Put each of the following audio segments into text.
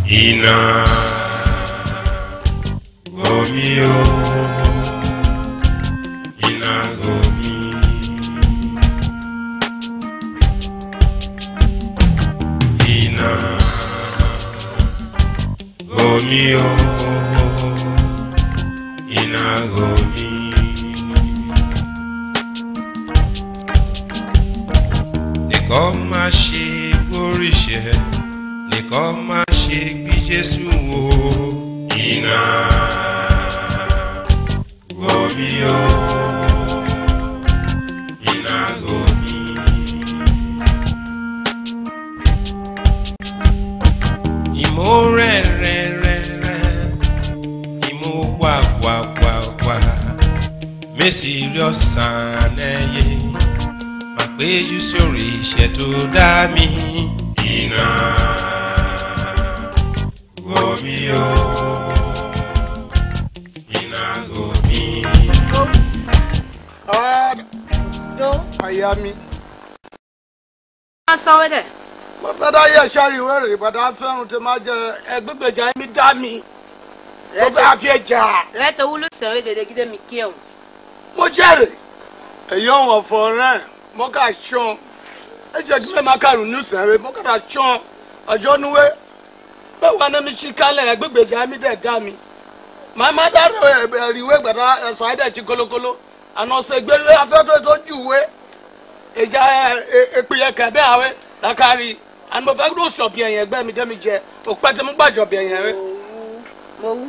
Inaghomi o, Inaghomi. Inaghomi o, Inaghomi. Nìkan má ṣe gbóríṣẹ́, nìkan má ṣe gbí Jésù o. Inaghomi o, Inaghomi. Ìmọ̀ rẹ̀ ìmọ̀ wà mysterious saneye má péjú sórí iṣẹ́ tó dá mi. Inaghomi o, Inaghomi. Yo, Ayami. Ma sọ wede. Mo tada ye shari were but I fẹ́ràn te ma jẹ egbegbeja mi dá mi. Mo bá fi eja. Re to wulu se wede gide mi ki o. Mo jere. Eyan won foran. Mo ka chon. E je gbe makaru nu se mo ka da chon. Ọjọ́ nuwe. Be wa na mi shikale egbegbeja mi de dá mi. Mama da riwe gbada side ti kolokolo. Ana se gbere afẹ́ to juwe. Eja epiye kebe awe lakari an mo fa do so bi eyan egbe mi de mi je o pe te mo gbajo bi eyan re Mo wu.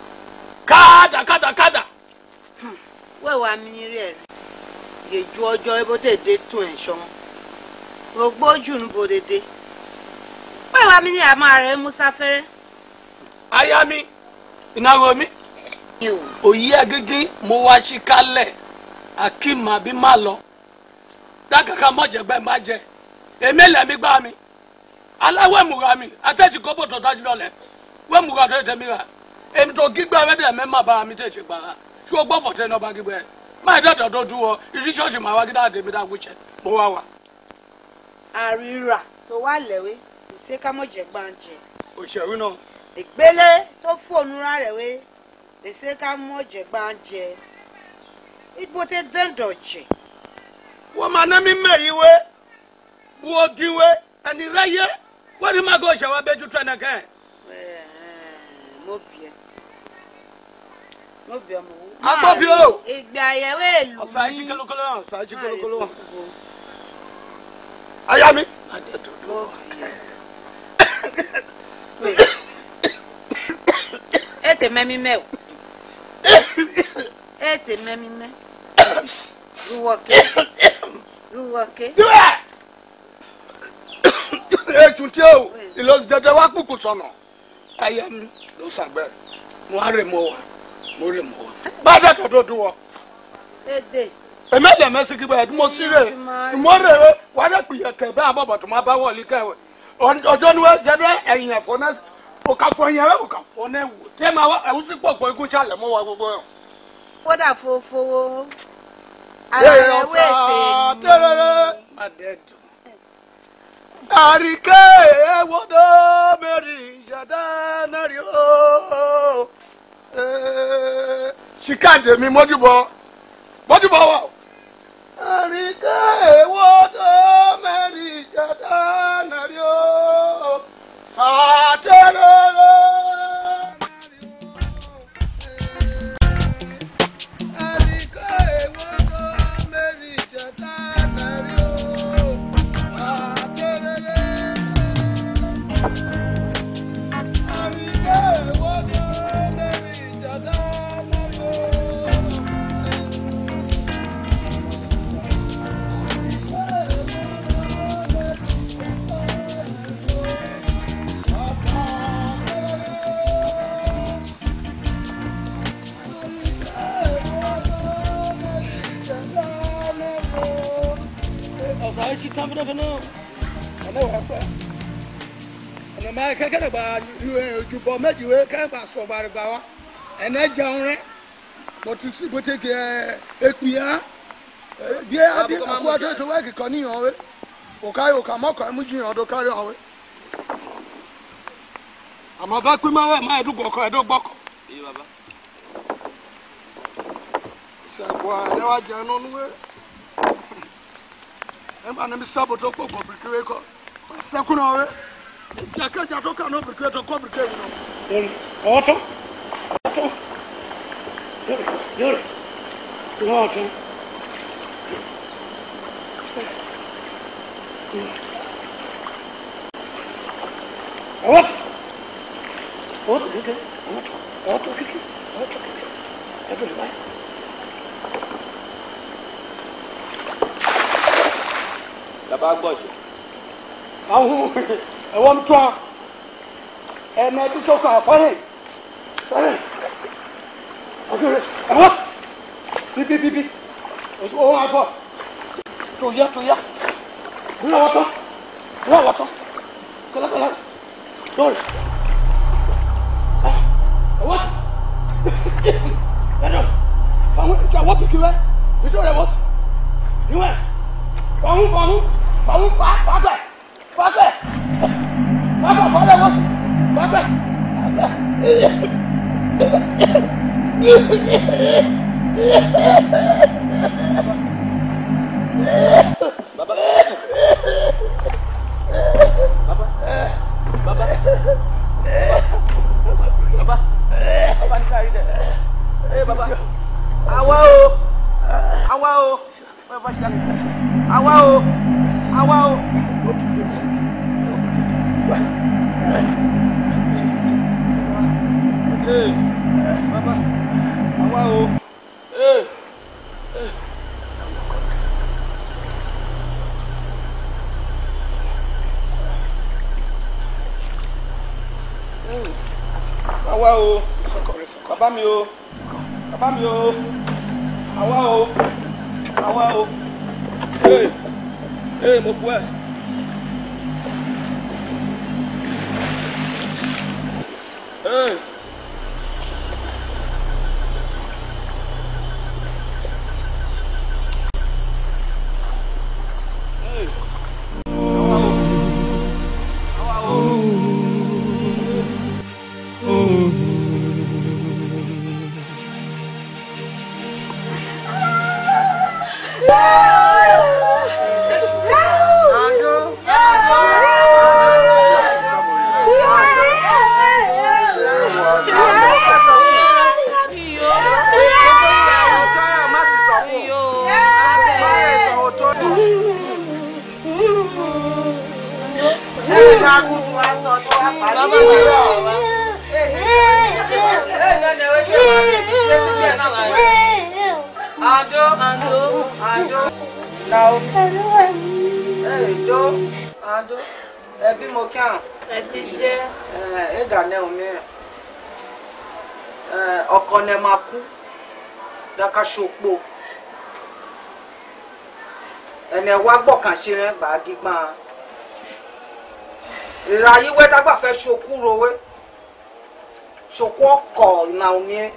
Kada We wa mi ni re. Ye ju ọjọ́ ebo te de tun en so. Ogboju nu bo dede. We wa mi ni ama re Musa fere. Ayami Inaghomi Yo. oyi agege mo wa shikale akima bi ma lọ dakaka mo je gbe ma je emele mi gba mi alawe mura mi ateji ko bo to daju lole we mura to te mi ra emi to gigba we de me ma ba mi te se gbara ti o gbo fote no ba gigbe ma de to duwo iri church ma wa gida de mi da guche mo wa Arira to wa lewe. Se ka mo je gbanje. o seru no Ìgbélé tó fóònù ra rẹ̀ wé èsè ká mọ̀ jẹ̀ gbáǹjẹ ìgbó tẹ dẹ́ndọ̀jẹ̀. wo ma na mi me yiwe wo giwe ani raye wo ni ma go se wa beju tena kan Mo bí ọmọ wú. Agbófi o. Ìgbà àyẹ̀wò èlù Ọ̀sà ìṣí kólókóló ọ̀sà ìṣí kólókóló. Ayami. Mo bí Ete mẹ́mí mẹ́ o. Ete mẹ́mí mẹ́. Ruwọ́kẹ́. Ètùn tí o ìlọsí jẹjẹ wá kúkú sọnà. Ayami ló sàgbẹ́. Mo á rè mọ́ wa. Mo rè mọ́ wa. Bá a dẹ́kẹ̀ tó dùn wọ. Ede. Èmẹ́lẹ̀ mẹ́sì kí bẹ́ẹ̀ mo sí rè. Mo rè wé wà á dẹ́kun yẹ kẹ̀ bẹ́ẹ̀ àbọ̀bọ̀ tó máa bá wọ̀lì kẹ̀wé. Ọjọ́ ni wọ́n jẹ́ ẹ̀yìn ẹ̀fọ́ náà. Òkàfọ̀ yẹn rẹ̀ òkàfọ̀ náà wò. Tẹ́ máa wá ẹ̀wù sí pọ̀pọ̀ ikú ṣàlẹ̀ mọ́ wa gbogbo yẹn. Kódà fowó. Ara rẹ̀ wé tẹ́rẹ̀rẹ̀. Má dẹ́ dùn. Àríkẹ́ ewọ́dọ̀ mẹ́rin ìṣẹ̀dá náà rí o. Ṣìkàdé mi mójúbọ wà. Àríkẹ́ ewọ́dọ̀ mẹ́rin ìṣẹ̀dá náà rí o. Sàtẹ́rẹ̀rẹ̀. Ọ̀sà ìṣí kan fúnná fúnná ọ̀nà wà pẹ́ ọ̀nà máa kẹ́kẹ́ dàgbà ojúbọ méjìwé kẹ́gbà sọ̀gbà rẹ̀gbà wa ẹ̀nà jẹun rẹ̀ mo ti sí bó tẹ́kẹ̀ ẹ̀pìyà bí abí àkúwà tó tó wẹ́ẹ̀kì kan níyàn wẹ́ òkà mọ́kàn ẹ̀mú jiyàn ọdún kárí ọ̀wẹ́. àmọ́ bá pín máa wẹ̀ máa ẹ̀dùn gbọ̀kọ̀ ẹ̀dùn gbọ̀kọ̀. Iye bàbá. Ṣàgbọ́n àlẹ́ wa jẹ́ ẹnu níwé. Ẹ máa ní mi sábò tó pọ̀ gbọ̀ bìrìkìrì kọ́. Ṣẹ́kù náà wẹ́. Ìjà kẹjà tó kà náà bìrìkìrì tó kọ́ bìrìkìrì náà. Ọ̀tún. Ọ̀tún. Yóò ọ̀tún. What? What? Okay. What? Okay. Everybody. Bàbá gbọ́dọ̀. Àwọn ẹ̀wọ̀n tó a ẹ̀mẹ́ tó tó kàn fọ́nì. Fọ́nì. Okay. Ẹ̀wọ̀n. Bí. Òun àgbọ̀. Tó yá. Bí wọ́n tán. Kala. Sorry. What? Hello. What pikiwe? You know what? You went. Bangun. Pagbe. Pagbe what? Pagbe. Baba. Baba ní kárí dẹ̀. Baba. Àwa o. Wọ́n bá ṣe láti. Àwa o. Baba. Àwa o. Àwa o. Bàbá mi o. Àwa o. Mo kú ẹ. Ando, ẹbí mo kàn. Ẹbí jẹ́. Ẹ̀gànnẹ́ omi rẹ̀. Ọkọ nẹ máa kú. Daka ṣòpò. Ẹnẹ wá gbọ̀kàn ṣe rẹ̀ gbà gígbà. Ìrà yí wẹ́ dágbà fẹ́ ṣokú rowé. Ṣokú ọkọ̀ ìnà omi ẹ̀.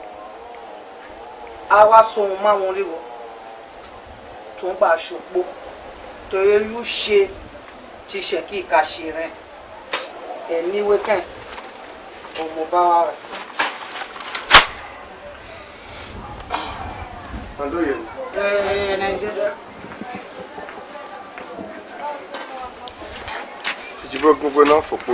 A wá sohun máa wọn ríwo. Tó ń gbà ṣòpò. Torí yóò ṣe ti ṣe kí ìka ṣe rẹ̀. Ní wékẹ̀ ọmọ bá wà rẹ̀. Andoye. Nàìjíríà. Ìjìbọn gbogbo náà fòpó.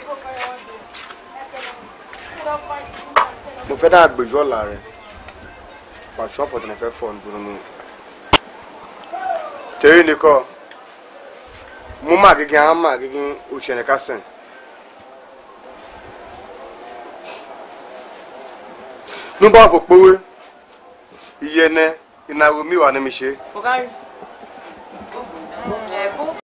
Mo fẹ́ dáa gbèjọ́ ọ̀la rẹ̀. Pàṣọ ọ̀pọ̀tàn fẹ́ fọ́ ọ̀dùnú mi. Tèrí nìkọ́. Mo máa gẹ́gẹ́ àwọn máa gẹ́gẹ́ òṣèlú kásìn. Nígbà fòpówé. Iye ní Inaghomi wà ní mi ṣe.